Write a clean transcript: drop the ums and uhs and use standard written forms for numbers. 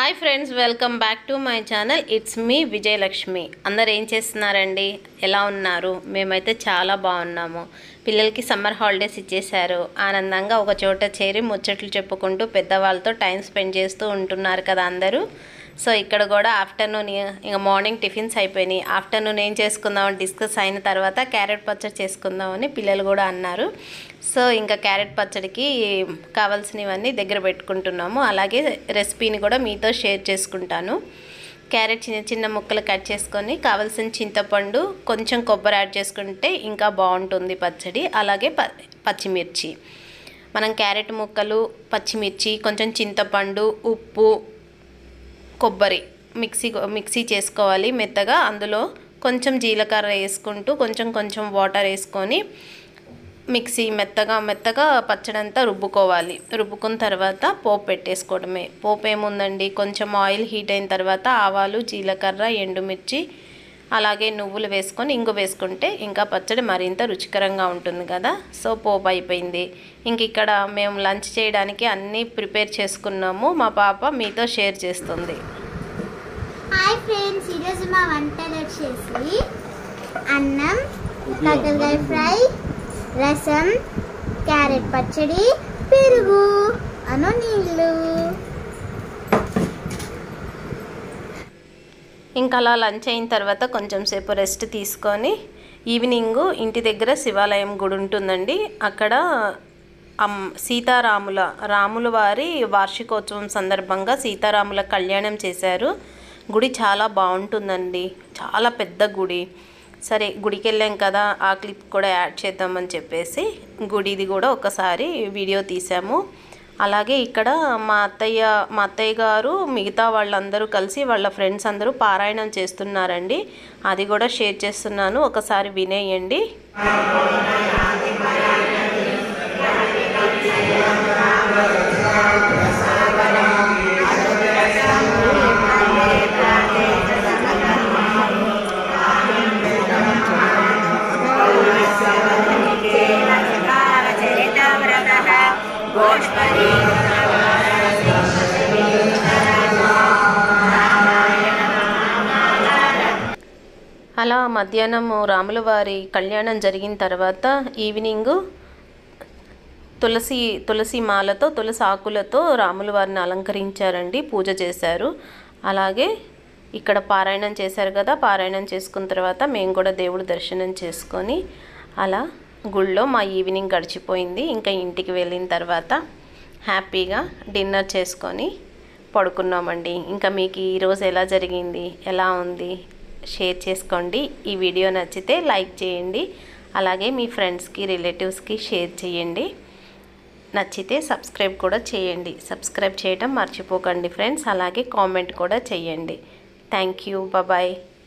Hi friends, welcome back to my channel. It's me Vijayalakshmi. అందరు ఏం చేస్తున్నారండి? ఎలా ఉన్నారు? మేమైతే చాలా బాగున్నాము. పిల్లలకి సమ్మర్ హాలిడేస్ ఇచ్చేశారు. ఆనందంగా ఒక చోట చేరి ముచ్చట్లు చెప్పుకుంటూ పెద్దవాళ్ళతో టైం స్పెండ్ చేస్తూ ఉంటున్నారు కదా అందరూ. సో ఇక్కడ కూడా ఆఫ్టర్నూన్ ఇంకా మార్నింగ్ టిఫిన్స్ అయిపోయినాయి. ఆఫ్టర్నూన్ ఏం చేసుకుందామని డిస్కస్ అయిన తర్వాత క్యారెట్ పచ్చడి చేసుకుందామని పిల్లలు కూడా అన్నారు. సో ఇంకా క్యారెట్ పచ్చడికి కావాల్సినవన్నీ దగ్గర పెట్టుకుంటున్నాము. అలాగే రెసిపీని కూడా మీతో షేర్ చేసుకుంటాను. క్యారెట్ చిన్న చిన్న ముక్కలు కట్ చేసుకొని కావాల్సిన చింతపండు, కొంచెం కొబ్బరి యాడ్ చేసుకుంటే ఇంకా బాగుంటుంది పచ్చడి. అలాగే పచ్చిమిర్చి, మనం క్యారెట్ ముక్కలు, పచ్చిమిర్చి, కొంచెం చింతపండు, ఉప్పు, కొబ్బరి మిక్సీ చేసుకోవాలి మెత్తగా. అందులో కొంచెం జీలకర్ర వేసుకుంటూ కొంచెం వాటర్ వేసుకొని మిక్సీ మెత్తగా పచ్చడంతా రుబ్బుకోవాలి. రుబ్బుకున్న తర్వాత పోపు పెట్టేసుకోవడమే. పోపు ఏముందండి, కొంచెం ఆయిల్ హీట్ అయిన తర్వాత ఆవాలు, జీలకర్ర, ఎండుమిర్చి, అలాగే నువ్వులు వేసుకొని ఇంగు వేసుకుంటే ఇంకా పచ్చడి మరింత రుచికరంగా ఉంటుంది కదా. సో పోపు అయిపోయింది. ఇంక ఇక్కడ మేము లంచ్ చేయడానికి అన్నీ ప్రిపేర్ చేసుకున్నాము. మా పాప మీతో షేర్ చేస్తుంది. హాయ్ ఫ్రెండ్స్, ఈరోజు మా వంటలు వచ్చేసి అన్నం, కాకరకాయ ఫ్రై, రసం, క్యారెట్ పచ్చడి, పెరుగు, నీళ్ళు. ఇంకా అలా లంచ్ అయిన తర్వాత కొంచెం సేపు రెస్ట్ తీసుకొని ఈవినింగ్ ఇంటి దగ్గర శివాలయం గుడి ఉంటుందండి. అక్కడ రాముల వారి వార్షికోత్సవం సందర్భంగా సీతారాముల కళ్యాణం చేశారు. గుడి చాలా బాగుంటుందండి, చాలా పెద్ద గుడి. సరే గుడికి వెళ్ళాం కదా, ఆ క్లిప్ కూడా యాడ్ చేద్దామని చెప్పేసి గుడిది కూడా ఒకసారి వీడియో తీసాము. అలాగే ఇక్కడ మా అత్తయ్య గారు మిగతా వాళ్ళందరూ కలిసి వాళ్ళ ఫ్రెండ్స్ అందరూ పారాయణం చేస్తున్నారండి. అది కూడా షేర్ చేస్తున్నాను, ఒకసారి వినేయండి. అలా మధ్యాహ్నం రాముల వారి కళ్యాణం జరిగిన తర్వాత ఈవినింగ్ తులసి మాలతో, తులసి ఆకులతో రాముల వారిని అలంకరించారండి, పూజ చేశారు. అలాగే ఇక్కడ పారాయణం చేశారు కదా, పారాయణం చేసుకున్న తర్వాత మేము కూడా దేవుడు దర్శనం చేసుకొని అలా గుళ్ళో మా ఈవినింగ్ గడిచిపోయింది. ఇంకా ఇంటికి వెళ్ళిన తర్వాత హ్యాపీగా డిన్నర్ చేసుకొని పడుకున్నామండి. ఇంకా మీకు ఈరోజు ఎలా జరిగింది, ఎలా ఉంది షేర్ చేసుకోండి. ఈ వీడియో నచ్చితే లైక్ చేయండి. అలాగే మీ ఫ్రెండ్స్కి, రిలేటివ్స్కి షేర్ చేయండి. నచ్చితే సబ్స్క్రైబ్ కూడా చేయండి. సబ్స్క్రైబ్ చేయడం మర్చిపోకండి ఫ్రెండ్స్. అలాగే కామెంట్ కూడా చేయండి. Thank you, bye.